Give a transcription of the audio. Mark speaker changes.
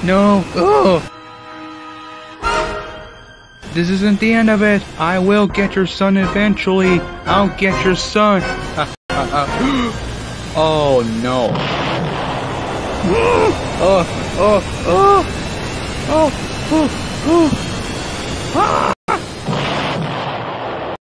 Speaker 1: No. Oh. This isn't the end of it. I will get your son eventually. I'll get your son. Oh no. Oh. Ah.